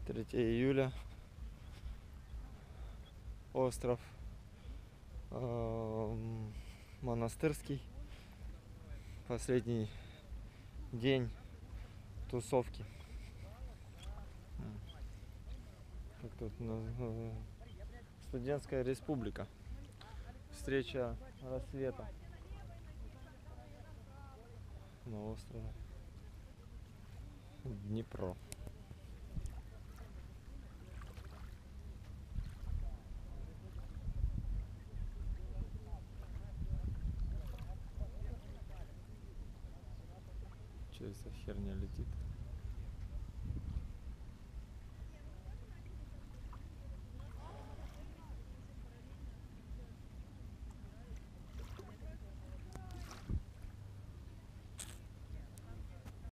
3 июля. Остров Монастырский. Последний день тусовки. Как тут Студентская республика. Встреча рассвета на острове Днепро. Что это за херня летит?